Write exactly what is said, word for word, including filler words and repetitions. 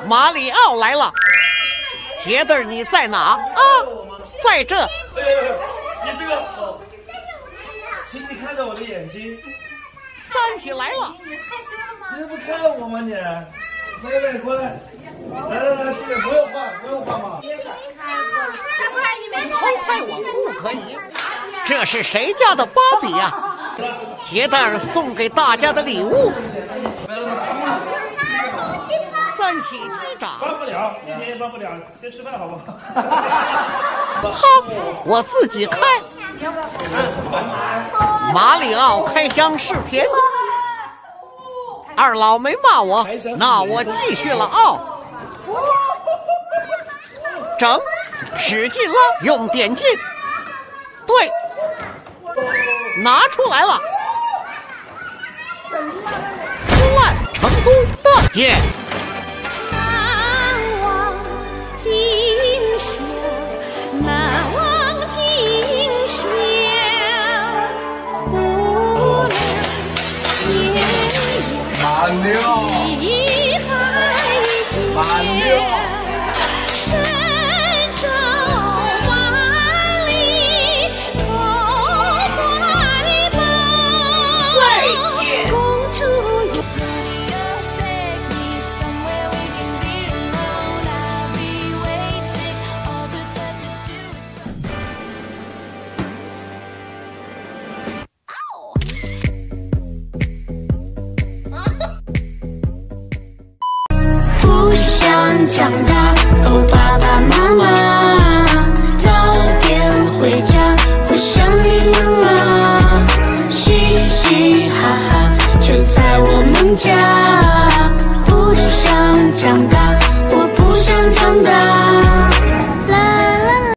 马里奥来了，杰德你在哪啊？在这。 哎呦，你这个，请你看着我的眼睛。 三喜来了， 你害羞了吗？ 你不看我吗你？妹妹乖，来来来，这个不用换，不用换嘛。 大不然你没偷拍我不可以。这是谁家的芭比呀、啊？杰德尔送给大家的礼物。三喜机长。 搬不了，一点也搬不了，先吃饭好不好？ 好，我自己开。马里奥开箱视频。二老没骂我，那我继续了啊、哦。整，使劲拉，用点劲。对，拿出来了。撕烂成功的耶！ 难忘今宵，难忘今宵，不了天涯。 马六，马六， 神州万里同怀抱。 再见。 公主有。 长大哦，爸爸妈妈，早点回家，我想你们啊！嘻嘻哈哈就在我们家。不想长大，我不想长大。